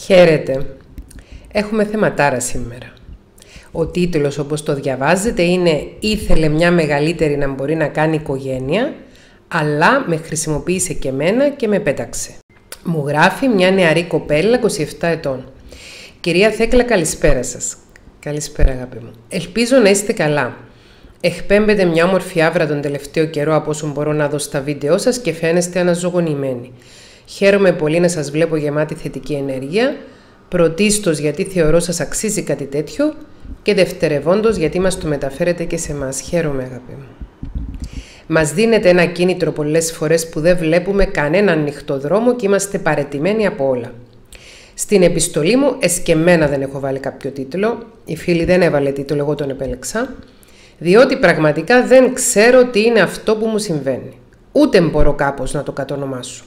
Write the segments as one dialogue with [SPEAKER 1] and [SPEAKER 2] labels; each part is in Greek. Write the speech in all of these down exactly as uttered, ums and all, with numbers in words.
[SPEAKER 1] Χαίρετε. Έχουμε θεματάρα σήμερα. Ο τίτλος, όπως το διαβάζετε, είναι «Ήθελε μια μεγαλύτερη να μπορεί να κάνει οικογένεια, αλλά με χρησιμοποίησε και εμένα και με πέταξε». Μου γράφει μια νεαρή κοπέλα είκοσι επτά ετών. «Κυρία Θέκλα, καλησπέρα σας». «Καλησπέρα, αγάπη μου. Ελπίζω να είστε καλά. Εκπέμπετε μια όμορφη άβρα τον τελευταίο καιρό από όσο μπορώ να δω στα βίντεό σας και φαίνεστε αναζωογονημένοι. Χαίρομαι πολύ να σας βλέπω γεμάτη θετική ενέργεια, πρωτίστως γιατί θεωρώ σας αξίζει κάτι τέτοιο και δευτερευόντως γιατί μας το μεταφέρετε και σε εμάς. Χαίρομαι, αγάπη μου. Μας δίνετε ένα κίνητρο πολλές φορές που δεν βλέπουμε κανέναν ανοιχτό δρόμο και είμαστε παραιτημένοι από όλα. Στην επιστολή μου εσκεμμένα δεν έχω βάλει κάποιο τίτλο, η φίλη δεν έβαλε τίτλο, εγώ τον επέλεξα, διότι πραγματικά δεν ξέρω τι είναι αυτό που μου συμβαίνει. Ούτε μπορώ κάπως να το κατονομάσω.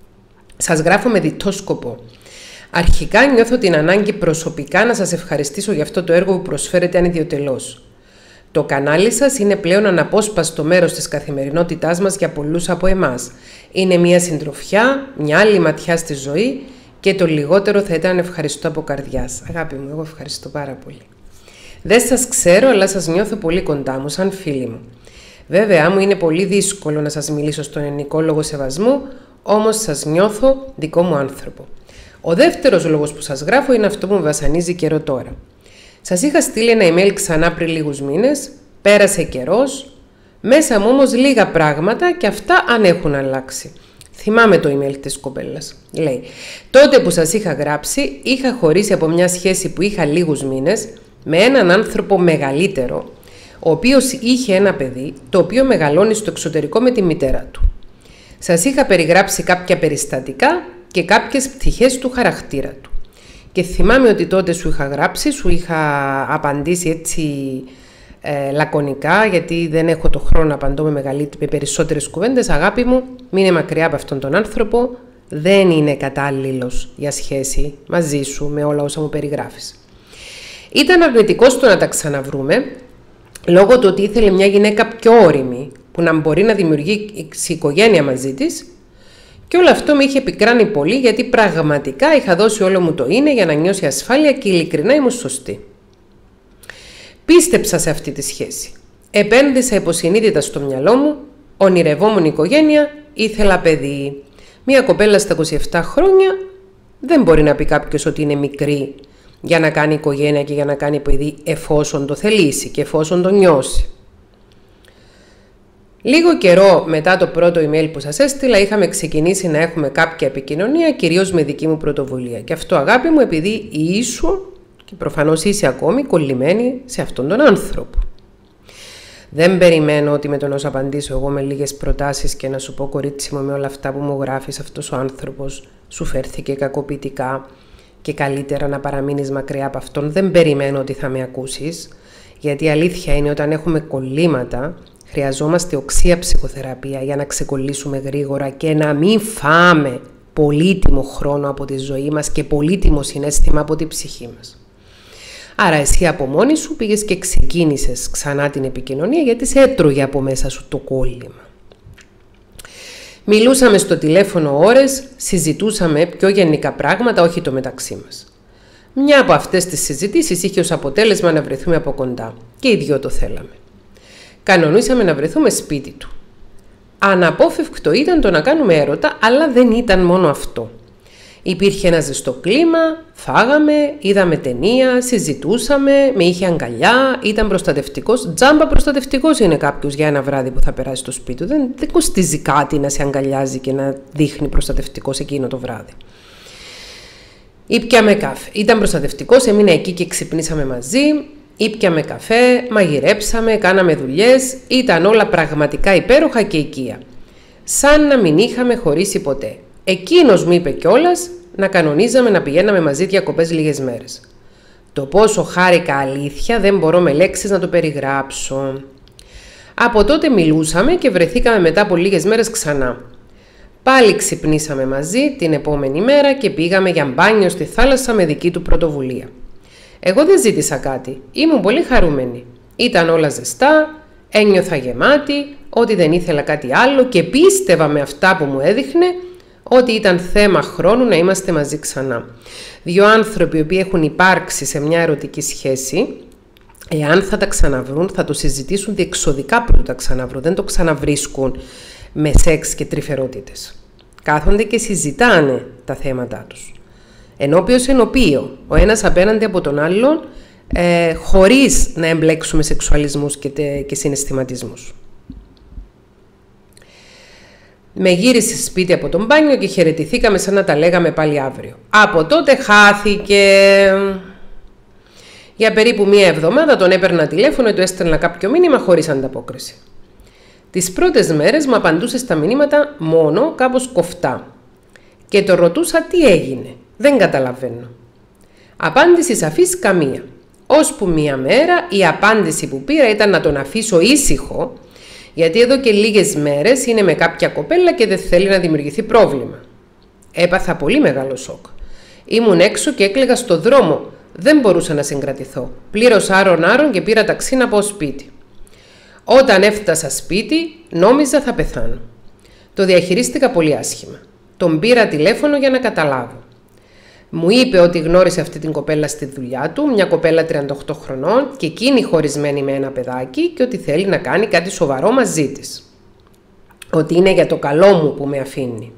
[SPEAKER 1] Σας γράφω με διτό σκοπό. Αρχικά νιώθω την ανάγκη προσωπικά να σας ευχαριστήσω για αυτό το έργο που προσφέρετε ανιδιοτελώς. Το κανάλι σας είναι πλέον αναπόσπαστο μέρος της καθημερινότητάς μας για πολλούς από εμάς. Είναι μια συντροφιά, μια άλλη ματιά στη ζωή και το λιγότερο θα ήταν ευχαριστώ από καρδιάς. Αγάπη μου, εγώ ευχαριστώ πάρα πολύ. Δεν σας ξέρω, αλλά σας νιώθω πολύ κοντά μου, σαν φίλη μου. Βέβαια, μου είναι πολύ δύσκολο να σας μιλήσω στον ελληνικό λόγο σεβασμού, όμως σας νιώθω δικό μου άνθρωπο. Ο δεύτερος λόγος που σας γράφω είναι αυτό που με βασανίζει καιρό τώρα. Σας είχα στείλει ένα email ξανά πριν λίγους μήνες, πέρασε καιρός, μέσα μου όμως λίγα πράγματα και αυτά αν έχουν αλλάξει. Θυμάμαι το email της κοπέλας. Λέει, τότε που σας είχα γράψει, είχα χωρίσει από μια σχέση που είχα λίγους μήνες με έναν άνθρωπο μεγαλύτερο, ο οποίος είχε ένα παιδί, το οποίο μεγαλώνει στο εξωτερικό με τη μητέρα του. Σας είχα περιγράψει κάποια περιστατικά και κάποιες πτυχές του χαρακτήρα του. Και θυμάμαι ότι τότε σου είχα γράψει, σου είχα απαντήσει έτσι ε, λακωνικά, γιατί δεν έχω το χρόνο να απαντώ με, με περισσότερες κουβέντες. Αγάπη μου, μείνε μακριά από αυτόν τον άνθρωπο, δεν είναι κατάλληλος για σχέση μαζί σου με όλα όσα μου περιγράφεις. Ήταν αρνητικός το να τα ξαναβρούμε, λόγω του ότι ήθελε μια γυναίκα πιο όριμη, που να μπορεί να δημιουργήσει οικογένεια μαζί της, και όλο αυτό με είχε πικράνει πολύ, γιατί πραγματικά είχα δώσει όλο μου το είναι για να νιώσει ασφάλεια και ειλικρινά ήμουν σωστή. Πίστεψα σε αυτή τη σχέση. Επένδυσα υποσυνείδητα στο μυαλό μου, ονειρευόμουν οικογένεια, ήθελα παιδί. Μια κοπέλα στα είκοσι επτά χρόνια δεν μπορεί να πει κάποιος ότι είναι μικρή για να κάνει οικογένεια και για να κάνει παιδί εφόσον το θελήσει και εφόσον το νιώσει. Λίγο καιρό μετά το πρώτο email που σας έστειλα είχαμε ξεκινήσει να έχουμε κάποια επικοινωνία, κυρίως με δική μου πρωτοβουλία. Και αυτό, αγάπη μου, επειδή ήσου και προφανώς είσαι ακόμη κολλημένη σε αυτόν τον άνθρωπο. Δεν περιμένω ότι με το να σου απαντήσω εγώ με λίγες προτάσεις και να σου πω, κορίτσι μου, με όλα αυτά που μου γράφεις, αυτός ο άνθρωπος σου φέρθηκε κακοποιητικά και καλύτερα να παραμείνεις μακριά από αυτόν. Δεν περιμένω ότι θα με ακούσεις, γιατί η αλήθεια είναι όταν έχουμε κολλήματα, χρειαζόμαστε οξία ψυχοθεραπεία για να ξεκολλήσουμε γρήγορα και να μην φάμε πολύτιμο χρόνο από τη ζωή μας και πολύτιμο συναίσθημα από τη ψυχή μας. Άρα εσύ από μόνη σου πήγες και ξεκίνησες ξανά την επικοινωνία, γιατί σε έτρωγε από μέσα σου το κόλλημα. Μιλούσαμε στο τηλέφωνο ώρες, συζητούσαμε πιο γενικά πράγματα, όχι το μεταξύ μας. Μια από αυτές τις συζητήσεις είχε ως αποτέλεσμα να βρεθούμε από κοντά και οι δυο το θέλαμε. Κανονίσαμε να βρεθούμε σπίτι του. Αναπόφευκτο ήταν το να κάνουμε έρωτα, αλλά δεν ήταν μόνο αυτό. Υπήρχε ένα ζεστό κλίμα, φάγαμε, είδαμε ταινία, συζητούσαμε, με είχε αγκαλιά, ήταν προστατευτικός. Τζάμπα προστατευτικός είναι κάποιος για ένα βράδυ που θα περάσει στο σπίτι του. Δεν, δεν κοστίζει κάτι να σε αγκαλιάζει και να δείχνει προστατευτικός εκείνο το βράδυ. Ήπιαμε κάφε. Ήταν προστατευτικός, έμεινε εκεί και ξυπνήσαμε μαζί. Ήπιαμε καφέ, μαγειρέψαμε, κάναμε δουλειές, ήταν όλα πραγματικά υπέροχα και οικεία. Σαν να μην είχαμε χωρίσει ποτέ. Εκείνος μου είπε κιόλας να κανονίζαμε να πηγαίναμε μαζί διακοπές λίγες μέρες. Το πόσο χάρηκα, αλήθεια, δεν μπορώ με λέξεις να το περιγράψω. Από τότε μιλούσαμε και βρεθήκαμε μετά από λίγες μέρες ξανά. Πάλι ξυπνήσαμε μαζί την επόμενη μέρα και πήγαμε για μπάνιο στη θάλασσα με δική του πρωτοβουλία. Εγώ δεν ζήτησα κάτι, ήμουν πολύ χαρούμενη. Ήταν όλα ζεστά, ένιωθα γεμάτη, ότι δεν ήθελα κάτι άλλο και πίστευα με αυτά που μου έδειχνε ότι ήταν θέμα χρόνου να είμαστε μαζί ξανά. Δύο άνθρωποι οι οποίοι έχουν υπάρξει σε μια ερωτική σχέση, εάν θα τα ξαναβρούν, θα το συζητήσουν διεξοδικά πριν τα ξαναβρούν. Δεν το ξαναβρίσκουν με σεξ και τρυφερότητες. Κάθονται και συζητάνε τα θέματα τους. Ενώπιος ενωπίο, ο ένας απέναντι από τον άλλον, ε, χωρίς να εμπλέξουμε σεξουαλισμούς και, τε, και συναισθηματισμούς. Με γύρισε σπίτι από τον μπάνιο και χαιρετηθήκαμε σαν να τα λέγαμε πάλι αύριο. Από τότε χάθηκε. Για περίπου μία εβδομάδα τον έπαιρνα τηλέφωνο ή του έστελνα κάποιο μήνυμα χωρίς ανταπόκριση. Τις πρώτες μέρες μου απαντούσε στα μηνύματα μόνο κάπως κοφτά. Και το ρωτούσα τι έγινε. Δεν καταλαβαίνω. Απάντηση σαφής καμία. Ώσπου μία μέρα η απάντηση που πήρα ήταν να τον αφήσω ήσυχο, γιατί εδώ και λίγες μέρες είναι με κάποια κοπέλα και δεν θέλει να δημιουργηθεί πρόβλημα. Έπαθα πολύ μεγάλο σοκ. Ήμουν έξω και έκλαιγα στο δρόμο. Δεν μπορούσα να συγκρατηθώ. Πλήρωσα άρον-άρον και πήρα ταξί να πάω σπίτι. Όταν έφτασα σπίτι, νόμιζα θα πεθάνω. Το διαχειρίστηκα πολύ άσχημα. Τον πήρα τηλέφωνο για να καταλάβω. Μου είπε ότι γνώρισε αυτή την κοπέλα στη δουλειά του, μια κοπέλα τριάντα οκτώ χρονών και εκείνη χωρισμένη με ένα παιδάκι και ότι θέλει να κάνει κάτι σοβαρό μαζί της. Ότι είναι για το καλό μου που με αφήνει.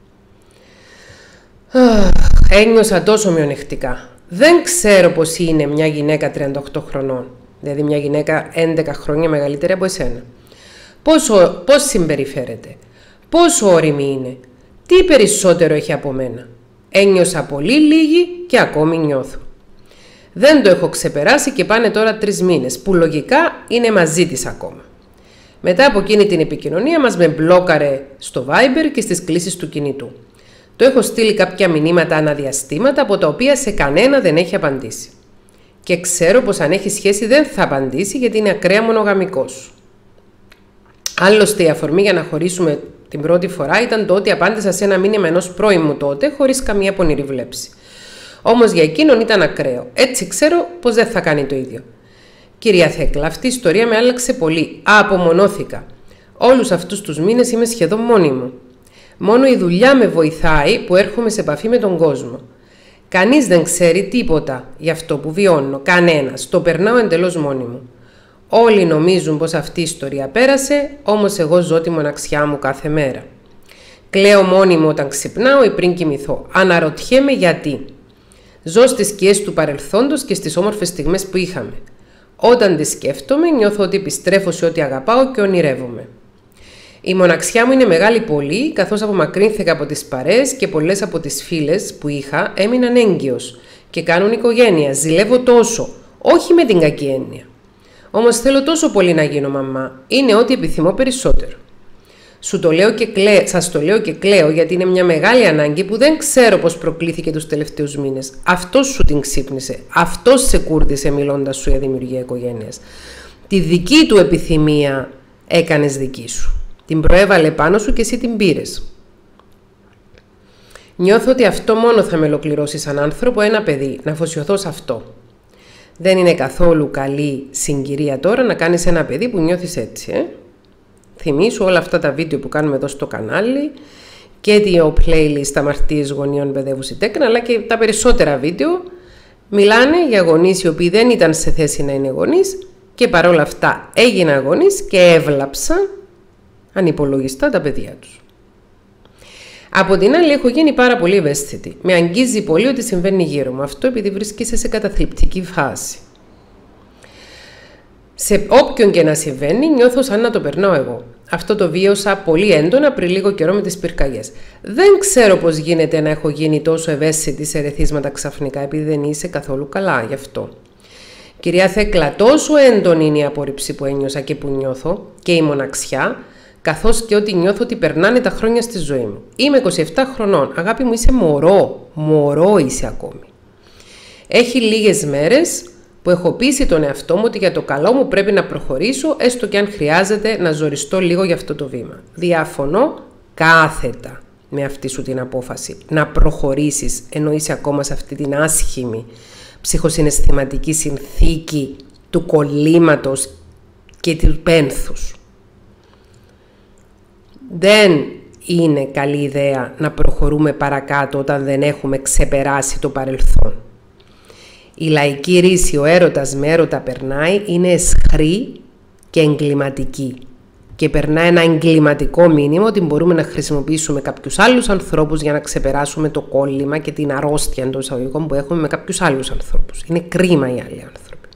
[SPEAKER 1] Ένιωσα τόσο μειονεκτικά. Δεν ξέρω πώς είναι μια γυναίκα τριάντα οκτώ χρονών, δηλαδή μια γυναίκα έντεκα χρόνια μεγαλύτερη από εσένα. Πόσο, πώς συμπεριφέρεται, πόσο όριμη είναι, τι περισσότερο έχει από μένα. Ένιωσα πολύ λίγη και ακόμη νιώθω. Δεν το έχω ξεπεράσει και πάνε τώρα τρεις μήνες, που λογικά είναι μαζί της ακόμα. Μετά από εκείνη την επικοινωνία μας με μπλόκαρε στο Viber και στις κλήσεις του κινητού. Το έχω στείλει κάποια μηνύματα αναδιαστήματα από τα οποία σε κανένα δεν έχει απαντήσει. Και ξέρω πως αν έχει σχέση δεν θα απαντήσει γιατί είναι ακραία μονογαμικός. Άλλωστε η αφορμή για να χωρίσουμε την πρώτη φορά ήταν το ότι απάντησα σε ένα μήνυμα ενός πρώην μου τότε χωρίς καμία πονηρή βλέψη. Όμως για εκείνον ήταν ακραίο. Έτσι ξέρω πως δεν θα κάνει το ίδιο. Κυρία Θέκλα, αυτή η ιστορία με άλλαξε πολύ. Απομονώθηκα. Όλους αυτούς τους μήνες είμαι σχεδόν μόνη μου. Μόνο η δουλειά με βοηθάει που έρχομαι σε επαφή με τον κόσμο. Κανείς δεν ξέρει τίποτα για αυτό που βιώνω. Κανένας. Το περνάω εντελώς μόνη μου. Όλοι νομίζουν πως αυτή η ιστορία πέρασε, όμως εγώ ζω τη μοναξιά μου κάθε μέρα. Κλαίω μόνη μου όταν ξυπνάω ή πριν κοιμηθώ. Αναρωτιέμαι γιατί. Ζω στις σκιές του παρελθόντος και στις όμορφες στιγμές που είχαμε. Όταν τις σκέφτομαι, νιώθω ότι επιστρέφω σε ό,τι αγαπάω και ονειρεύομαι. Η μοναξιά μου είναι μεγάλη πολύ, καθώς απομακρύνθηκα από τις παρέες και πολλές από τις φίλες που είχα έμειναν έγκυος και κάνουν οικογένεια. Ζηλεύω τόσο, όχι με την κακή έννοια. Όμως θέλω τόσο πολύ να γίνω μαμά. Είναι ό,τι επιθυμώ περισσότερο. Σου το λέω και κλαίω, σας το λέω και κλαίω γιατί είναι μια μεγάλη ανάγκη που δεν ξέρω πώς προκλήθηκε τους τελευταίους μήνες. Αυτός σου την ξύπνησε. Αυτός σε κούρδισε μιλώντας σου για δημιουργία οικογένειας. Τη δική του επιθυμία έκανες δική σου. Την προέβαλε πάνω σου και εσύ την πήρες. Νιώθω ότι αυτό μόνο θα με ολοκληρώσει σαν άνθρωπο, ένα παιδί, να αφοσιωθώ σε αυτό. Δεν είναι καθόλου καλή συγκυρία τώρα να κάνεις ένα παιδί που νιώθεις έτσι, ε. Θυμήσου όλα αυτά τα βίντεο που κάνουμε εδώ στο κανάλι και το playlist αμαρτίες γονιών παιδεύουση τέκνα, αλλά και τα περισσότερα βίντεο μιλάνε για γονείς οι οποίοι δεν ήταν σε θέση να είναι γονείς και παρόλα αυτά έγιναν γονείς και έβλαψαν ανυπολογιστά τα παιδιά τους. Από την άλλη έχω γίνει πάρα πολύ ευαίσθητη. Με αγγίζει πολύ ότι συμβαίνει γύρω μου. Αυτό επειδή βρίσκεσαι σε καταθλιπτική φάση. Σε όποιον και να συμβαίνει νιώθω σαν να το περνάω εγώ. Αυτό το βίωσα πολύ έντονα πριν λίγο καιρό με τις πυρκαγιές. Δεν ξέρω πώς γίνεται να έχω γίνει τόσο ευαίσθητη σε ερεθίσματα ξαφνικά επειδή δεν είσαι καθόλου καλά γι' αυτό. Κυρία Θέκλα, τόσο έντονη είναι η απόρριψη που ένιωσα και που νιώθω και η μοναξιά, καθώς και ότι νιώθω ότι περνάνε τα χρόνια στη ζωή μου. Είμαι είκοσι επτά χρονών. Αγάπη μου, είσαι μωρό. Μωρό είσαι ακόμη. Έχει λίγες μέρες που έχω πείσει τον εαυτό μου ότι για το καλό μου πρέπει να προχωρήσω, έστω και αν χρειάζεται να ζοριστώ λίγο για αυτό το βήμα. Διαφωνώ κάθετα με αυτή σου την απόφαση. Να προχωρήσεις ενώ είσαι ακόμα σε αυτή την άσχημη ψυχοσυναισθηματική συνθήκη του κολλήματος και του πένθους. Δεν είναι καλή ιδέα να προχωρούμε παρακάτω όταν δεν έχουμε ξεπεράσει το παρελθόν. Η λαϊκή ρίση «ο έρωτας με έρωτα περνάει» είναι αισχρή και εγκληματική και περνάει ένα εγκληματικό μήνυμα ότι μπορούμε να χρησιμοποιήσουμε κάποιους άλλους ανθρώπους για να ξεπεράσουμε το κόλλημα και την αρρώστια εντός εισαγωγικών που έχουμε με κάποιους άλλους ανθρώπους. Είναι κρίμα οι άλλοι άνθρωποι.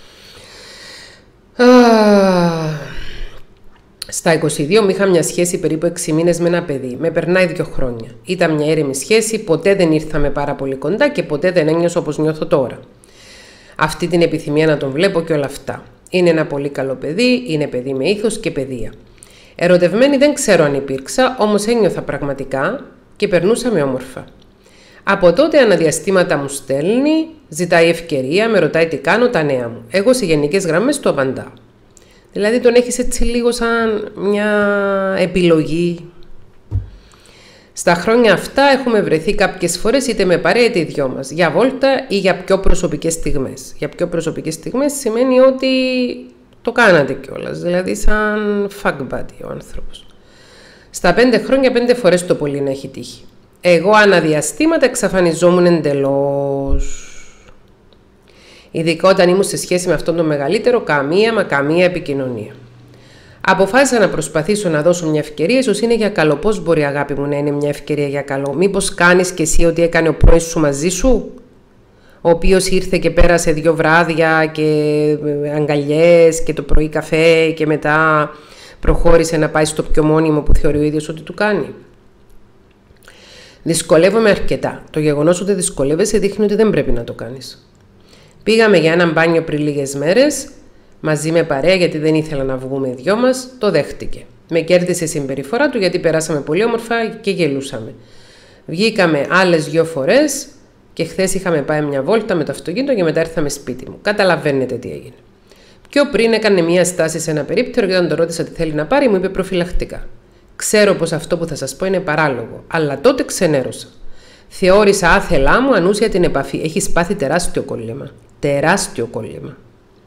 [SPEAKER 1] Στα είκοσι δύο μου είχα μια σχέση περίπου έξι μήνες με ένα παιδί. Με περνάει δύο χρόνια. Ήταν μια έρημη σχέση, ποτέ δεν ήρθαμε πάρα πολύ κοντά και ποτέ δεν ένιωσα όπως νιώθω τώρα. Αυτή την επιθυμία να τον βλέπω και όλα αυτά. Είναι ένα πολύ καλό παιδί, είναι παιδί με ήθος και παιδεία. Ερωτευμένη δεν ξέρω αν υπήρξα, όμως ένιωθα πραγματικά και περνούσαμε όμορφα. Από τότε αναδιαστήματα μου στέλνει, ζητάει ευκαιρία, με ρωτάει τι κάνω, τα νέα μου. Εγώ σε γενικές γραμμές το απαντάω. Δηλαδή τον έχεις έτσι λίγο σαν μια επιλογή. Στα χρόνια αυτά έχουμε βρεθεί κάποιες φορές είτε με παρέα είτε οι δυο μας, για βόλτα ή για πιο προσωπικές στιγμές. Για πιο προσωπικές στιγμές σημαίνει ότι το κάνατε κιόλας, δηλαδή σαν fuck buddy ο άνθρωπος. Στα πέντε χρόνια πέντε φορές το πολύ να έχει τύχει. Εγώ αναδιαστήματα εξαφανιζόμουν εντελώς. Ειδικά όταν ήμουν σε σχέση με αυτόν τον μεγαλύτερο, καμία μα καμία επικοινωνία. Αποφάσισα να προσπαθήσω να δώσω μια ευκαιρία, ίσως είναι για καλό. Πώς μπορεί, αγάπη μου, να είναι μια ευκαιρία για καλό? Μήπως κάνεις κι εσύ ό,τι έκανε ο πρώην σου μαζί σου, ο οποίος ήρθε και πέρασε δύο βράδια και αγκαλιές και το πρωί καφέ και μετά προχώρησε να πάει στο πιο μόνιμο που θεωρεί ο ίδιος ότι του κάνει? Δυσκολεύομαι αρκετά. Το γεγονός ότι δυσκολεύεσαι δείχνει ότι δεν πρέπει να το κάνεις. Πήγαμε για έναν μπάνιο πριν λίγες μέρες, μαζί με παρέα, γιατί δεν ήθελα να βγούμε οι δυο μας, το δέχτηκε. Με κέρδισε η συμπεριφορά του γιατί περάσαμε πολύ όμορφα και γελούσαμε. Βγήκαμε άλλες δυο φορές και χθες είχαμε πάει μια βόλτα με το αυτοκίνητο και μετά ήρθαμε σπίτι μου. Καταλαβαίνετε τι έγινε. Πιο πριν έκανε μια στάση σε ένα περίπτερο και όταν το ρώτησα τι θέλει να πάρει, μου είπε προφυλακτικά. Ξέρω πως αυτό που θα σας πω είναι παράλογο, αλλά τότε ξενέρωσα. Θεώρησα άθελά μου ανούσια την επαφή. Έχεις πάθει τεράστιο κόλλημα. Τεράστιο κόλλημα.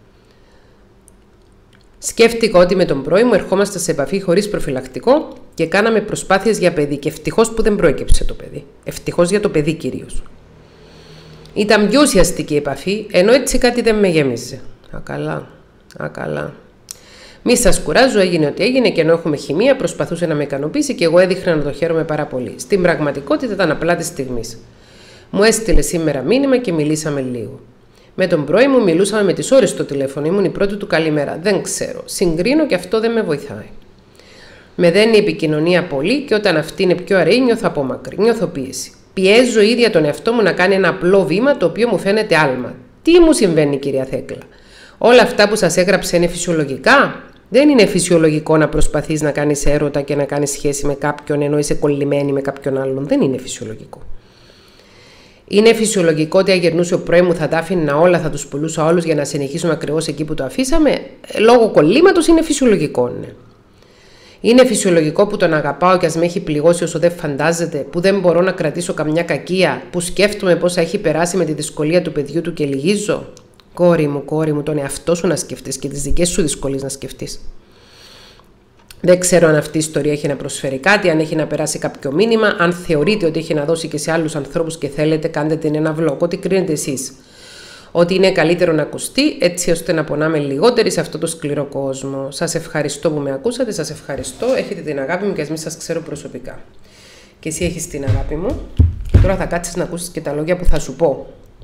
[SPEAKER 1] Σκέφτηκα ότι με τον πρώην μου ερχόμαστε σε επαφή χωρίς προφυλακτικό και κάναμε προσπάθειες για παιδί. Και ευτυχώς που δεν προέκυψε το παιδί. Ευτυχώς για το παιδί κυρίως. Ήταν πιο ουσιαστική επαφή, ενώ έτσι κάτι δεν με γέμιζε. Ακαλά, ακαλά. Μη σας κουράζω, έγινε ό,τι έγινε και ενώ έχουμε χημεία, προσπαθούσε να με ικανοποιήσει και εγώ έδειχνα να το χαίρομαι πάρα πολύ. Στην πραγματικότητα ήταν απλά τη στιγμή. Μου έστειλε σήμερα μήνυμα και μιλήσαμε λίγο. Με τον πρώην μου μιλούσαμε με τις ώρες στο τηλέφωνο, ήμουν η πρώτη του καλημέρα. Δεν ξέρω. Συγκρίνω και αυτό δεν με βοηθάει. Με δένει η επικοινωνία πολύ και όταν αυτή είναι πιο αραιή, νιώθω απόμακρη, νιώθω πίεση. Πιέζω ίδια τον εαυτό μου να κάνει ένα απλό βήμα το οποίο μου φαίνεται άλμα. Τι μου συμβαίνει, κυρία Θέκλα? Όλα αυτά που σας έγραψε είναι φυσιολογικά? Δεν είναι φυσιολογικό να προσπαθείς να κάνεις έρωτα και να κάνεις σχέση με κάποιον ενώ είσαι κολλημένη με κάποιον άλλον. Δεν είναι φυσιολογικό. Είναι φυσιολογικό ότι αν γερνούσε ο πρώην μου θα τα άφηνα όλα, θα τους πουλούσα όλους για να συνεχίσουμε ακριβώς εκεί που το αφήσαμε? Λόγω κολλήματος είναι φυσιολογικό, ναι. Είναι φυσιολογικό που τον αγαπάω και ας με έχει πληγώσει όσο δεν φαντάζεται, που δεν μπορώ να κρατήσω καμιά κακία, που σκέφτομαι πόσα έχει περάσει με τη δυσκολία του παιδιού του και λυγίζω? Κόρη μου, κόρη μου, τον εαυτό σου να σκεφτείς και τις δικές σου δυσκολίες να σκεφτείς. Δεν ξέρω αν αυτή η ιστορία έχει να προσφέρει κάτι, αν έχει να περάσει κάποιο μήνυμα, αν θεωρείτε ότι έχει να δώσει και σε άλλους ανθρώπους και θέλετε, κάντε την ένα vlog. Ό,τι κρίνετε εσείς. Ότι είναι καλύτερο να ακουστεί, έτσι ώστε να πονάμε λιγότεροι σε αυτό το σκληρό κόσμο. Σας ευχαριστώ που με ακούσατε, σας ευχαριστώ. Έχετε την αγάπη μου και ας μην σας ξέρω προσωπικά. Και εσύ έχεις την αγάπη μου. Και τώρα θα κάτσεις να ακούσεις και τα λόγια που θα σου πω.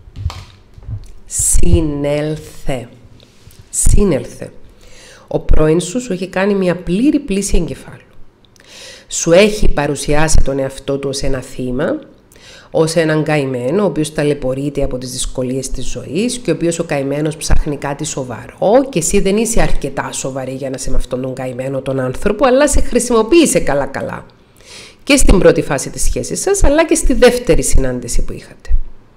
[SPEAKER 1] Συνέλθε. Συνέλθε. Ο πρώην σου σου έχει κάνει μια πλήρη πλήση εγκεφάλου. Σου έχει παρουσιάσει τον εαυτό του ως ένα θύμα, ως έναν καημένο, ο οποίος ταλαιπωρείται από τις δυσκολίες της ζωής και ο οποίος ο καημένος ψάχνει κάτι σοβαρό και εσύ δεν είσαι αρκετά σοβαρή για να είσαι με αυτόν τον καημένο τον άνθρωπο, αλλά σε χρησιμοποίησε καλά-καλά. Και στην πρώτη φάση της σχέσης σας, αλλά και στη δεύτερη συνάντηση που είχατε.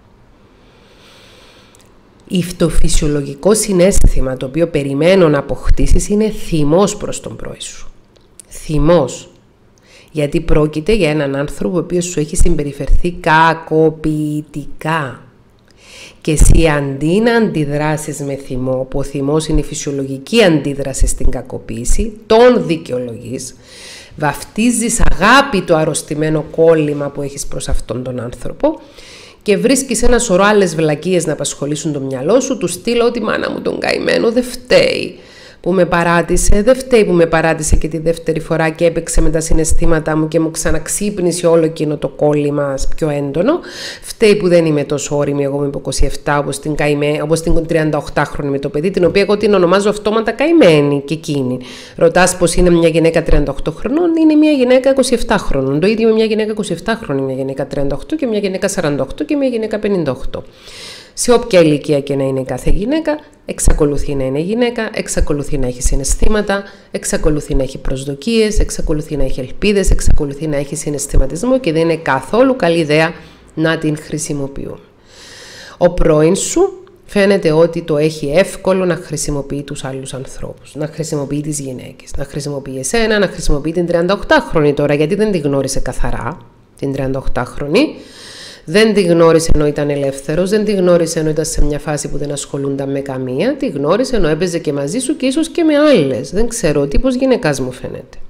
[SPEAKER 1] Το φυσιολογικό συναίσθημα το οποίο περιμένω να αποκτήσεις είναι θυμός προς τον πρώην σου. Θυμός. Γιατί πρόκειται για έναν άνθρωπο ο οποίος σου έχει συμπεριφερθεί κακοποιητικά. Και εσύ αντί να αντιδράσεις με θυμό, που ο θυμός είναι η φυσιολογική αντίδραση στην κακοποίηση, τον δικαιολογείς, Βαφτίζεις αγάπη το αρρωστημένο κόλλημα που έχεις προς αυτόν τον άνθρωπο και βρίσκεις ένα σωρό άλλες βλακίες να απασχολήσουν το μυαλό σου, του στείλω ότι μάνα μου τον καημένο δεν φταίει που με παράτησε, δεν φταίει που με παράτησε και τη δεύτερη φορά και έπαιξε με τα συναισθήματά μου και μου ξαναξύπνησε όλο εκείνο το κόλλημα πιο έντονο. Φταίει που δεν είμαι τόσο όρημη εγώ με είκοσι επτά όπως την, καημέ, όπως την τριανταοκτάχρονη με το παιδί, την οποία εγώ την ονομάζω αυτόματα καημένη και εκείνη. Ρωτάς πως είναι μια γυναίκα τριάντα οκτώ χρονών, είναι μια γυναίκα είκοσι επτά χρονών. Το ίδιο με μια γυναίκα είκοσι επτά χρονών, μια γυναίκα τριάντα οκτώ και μια γυναίκα σαράντα οκτώ και μια γυναίκα πενήντα οκτώ. Σε όποια ηλικία και να είναι κάθε γυναίκα, εξακολουθεί να είναι γυναίκα, εξακολουθεί να έχει συναισθήματα, εξακολουθεί να έχει προσδοκίες, εξακολουθεί να έχει ελπίδες, εξακολουθεί να έχει συναισθηματισμό και δεν είναι καθόλου καλή ιδέα να την χρησιμοποιούμε. Ο πρώην σου φαίνεται ότι το έχει εύκολο να χρησιμοποιεί τους άλλους ανθρώπους, να χρησιμοποιεί τις γυναίκες, να χρησιμοποιεί εσένα, να χρησιμοποιεί την τριανταοκτάχρονη τώρα, γιατί δεν τη γνώρισε καθαρά, την τριανταοκτάχρονη. Δεν τη γνώρισε ενώ ήταν ελεύθερος, δεν τη γνώρισε ενώ ήταν σε μια φάση που δεν ασχολούνταν με καμία, τη γνώρισε ενώ έπαιζε και μαζί σου και ίσως και με άλλες. Δεν ξέρω, ο τύπος γυναικάς μου φαίνεται.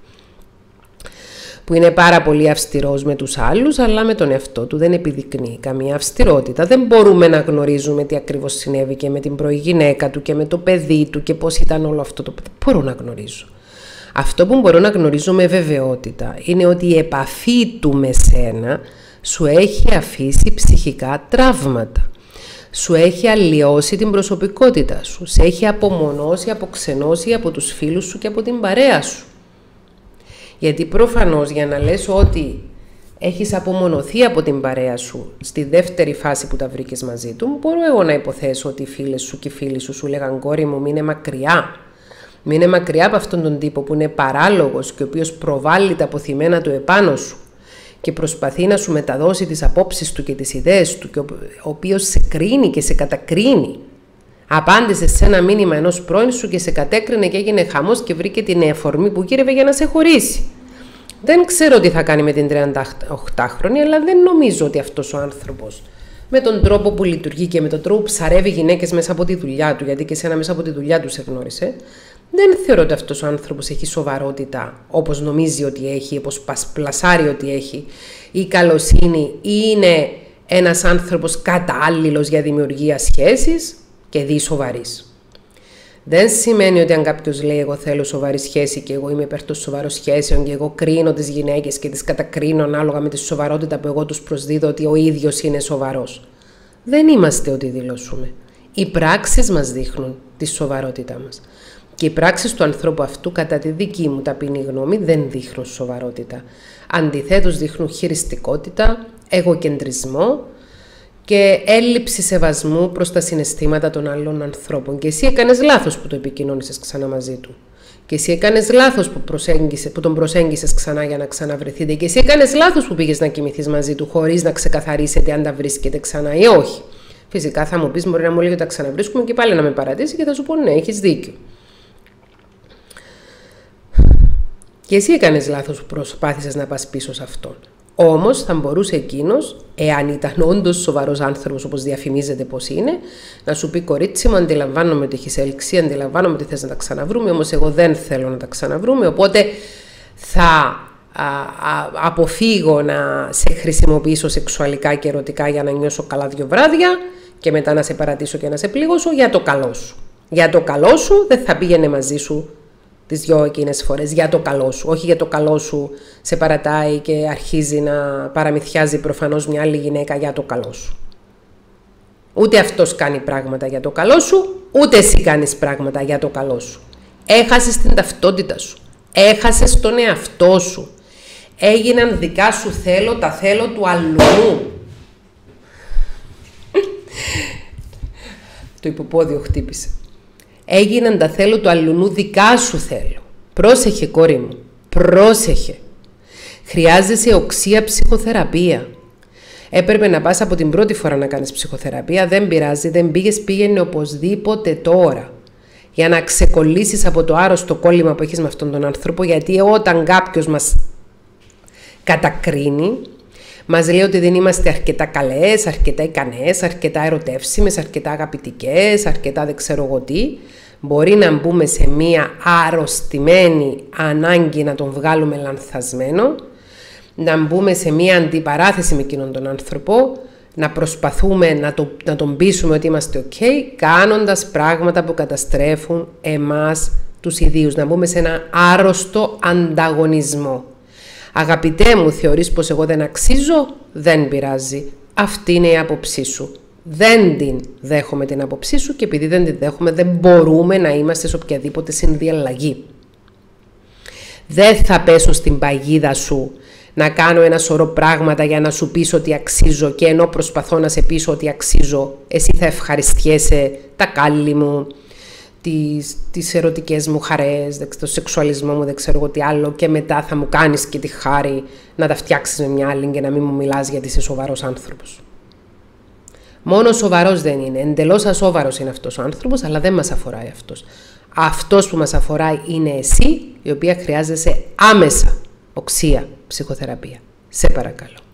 [SPEAKER 1] Που είναι πάρα πολύ αυστηρός με τους άλλους, αλλά με τον εαυτό του δεν επιδεικνύει καμία αυστηρότητα. Δεν μπορούμε να γνωρίζουμε τι ακριβώς συνέβη και με την προηγυναίκα του και με το παιδί του και πώς ήταν όλο αυτό το παιδί. Μπορώ να γνωρίζω. Αυτό που μπορώ να γνωρίζω με βεβαιότητα είναι ότι η επαφή του με σένα σου έχει αφήσει ψυχικά τραύματα. Σου έχει αλλοιώσει την προσωπικότητα σου. Σε έχει απομονώσει, αποξενώσει από τους φίλους σου και από την παρέα σου. Γιατί προφανώς για να λες ότι έχεις απομονωθεί από την παρέα σου στη δεύτερη φάση που τα βρήκες μαζί του, μπορώ εγώ να υποθέσω ότι οι φίλες σου και οι φίλοι σου σου λέγαν κόρη μου μείνε μακριά. Μείνε μακριά από αυτόν τον τύπο που είναι παράλογος και ο οποίος προβάλλει τα αποθυμένα του επάνω σου και προσπαθεί να σου μεταδώσει τις απόψεις του και τις ιδέες του και ο οποίος σε κρίνει και σε κατακρίνει. Απάντησε σε ένα μήνυμα ενός πρώην σου και σε κατέκρινε και έγινε χαμός και βρήκε την εφορμή που γύρευε για να σε χωρίσει. Δεν ξέρω τι θα κάνει με την τριανταοκτάχρονη, αλλά δεν νομίζω ότι αυτός ο άνθρωπος με τον τρόπο που λειτουργεί και με τον τρόπο που ψαρεύει γυναίκες μέσα από τη δουλειά του, γιατί και σένα μέσα από τη δουλειά του σε γνώρισε, δεν θεωρώ ότι αυτός ο άνθρωπος έχει σοβαρότητα όπως νομίζει ότι έχει, όπως πλασάρει ότι έχει, ή καλοσύνη, ή είναι ένας άνθρωπος κατάλληλος για δημιουργία σχέσης και δι σοβαρής. Δεν σημαίνει ότι αν κάποιος λέει εγώ θέλω σοβαρή σχέση και εγώ είμαι υπέρ των σοβαρών σχέσεων και εγώ κρίνω τις γυναίκες και τις κατακρίνω ανάλογα με τη σοβαρότητα που εγώ τους προσδίδω ότι ο ίδιος είναι σοβαρός. Δεν είμαστε ό,τι δηλώσουμε. Οι πράξεις μας δείχνουν τη σοβαρότητά μας. Και οι πράξεις του ανθρώπου αυτού, κατά τη δική μου ταπεινή γνώμη, δεν δείχνουν σοβαρότητα. Αντιθέτως δείχνουν χειριστικότητα, εγωκεντρισμό και έλλειψη σεβασμού προς τα συναισθήματα των άλλων ανθρώπων. Και εσύ έκανες λάθος που το επικοινώνησες ξανά μαζί του. Και εσύ έκανες λάθος που, που τον προσέγγισες ξανά για να ξαναβρεθείτε. Και εσύ έκανες λάθος που πήγες να κοιμηθείς μαζί του χωρίς να ξεκαθαρίσετε αν τα βρίσκετε ξανά ή όχι. Φυσικά θα μου πεις, μπορεί να μου λέει ότι τα ξαναβρίσκουμε και πάλι να με παρατήσει και θα σου πω ναι, έχεις δίκιο. Και εσύ έκανες λάθος που προσπάθησες να πας πίσω σε αυτόν. Όμως θα μπορούσε εκείνος, εάν ήταν όντως σοβαρός άνθρωπος όπως διαφημίζεται πως είναι, να σου πει κορίτσι μου, αντιλαμβάνομαι ότι έχεις έλξη, αντιλαμβάνομαι ότι θες να τα ξαναβρούμε, όμως εγώ δεν θέλω να τα ξαναβρούμε, οπότε θα α, α, αποφύγω να σε χρησιμοποιήσω σεξουαλικά και ερωτικά για να νιώσω καλά δύο βράδια και μετά να σε παρατήσω και να σε πλήγωσω για το καλό σου. Για το καλό σου δεν θα πήγαινε μαζί σου τις δυο εκείνες φορές, για το καλό σου. Όχι για το καλό σου σε παρατάει και αρχίζει να παραμυθιάζει προφανώς μια άλλη γυναίκα για το καλό σου. Ούτε αυτός κάνει πράγματα για το καλό σου, ούτε εσύ κάνεις πράγματα για το καλό σου. Έχασες την ταυτότητα σου. Έχασες τον εαυτό σου. Έγιναν δικά σου θέλω, τα θέλω του αλλού. Το υποπόδιο χτύπησε. Έγιναν τα θέλω του αλλουνού δικά σου θέλω. Πρόσεχε κόρη μου, πρόσεχε. Χρειάζεσαι οξία ψυχοθεραπεία. Έπρεπε να πας από την πρώτη φορά να κάνεις ψυχοθεραπεία, δεν πειράζει, δεν πήγες, πήγαινε οπωσδήποτε τώρα. Για να ξεκολλήσεις από το άρρωστο κόλλημα που έχεις με αυτόν τον άνθρωπο, γιατί όταν κάποιος μας κατακρίνει, μας λέει ότι δεν είμαστε αρκετά καλές, αρκετά ικανές, αρκετά ερωτεύσιμες, αρκετά αγαπητικές, αρκετά δεν ξέρω εγώ τι. Μπορεί να μπούμε σε μία αρρωστημένη ανάγκη να τον βγάλουμε λανθασμένο, να μπούμε σε μία αντιπαράθεση με εκείνον τον άνθρωπο, να προσπαθούμε να, το, να τον πείσουμε ότι είμαστε ok, κάνοντας πράγματα που καταστρέφουν εμάς τους ιδίους, να μπούμε σε ένα άρρωστο ανταγωνισμό. Αγαπητέ μου, θεωρείς πως εγώ δεν αξίζω? Δεν πειράζει. Αυτή είναι η άποψή σου. Δεν την δέχομαι την άποψή σου και επειδή δεν την δέχομαι δεν μπορούμε να είμαστε σε οποιαδήποτε συνδιαλλαγή. Δεν θα πέσω στην παγίδα σου να κάνω ένα σωρό πράγματα για να σου πεις ότι αξίζω και ενώ προσπαθώ να σε πείσω ότι αξίζω, εσύ θα ευχαριστιέσαι τα κάλλη μου, τις, τις ερωτικές μου χαρές, το σεξουαλισμό μου, δεν ξέρω εγώ τι άλλο και μετά θα μου κάνεις και τη χάρη να τα φτιάξεις με μια άλλη και να μην μου μιλάς γιατί είσαι σοβαρός άνθρωπος. Μόνο σοβαρός δεν είναι, εντελώς ασόβαρος είναι αυτός ο άνθρωπος, αλλά δεν μας αφοράει αυτός. Αυτός που μας αφοράει είναι εσύ, η οποία χρειάζεσαι άμεσα οξία ψυχοθεραπεία. Σε παρακαλώ.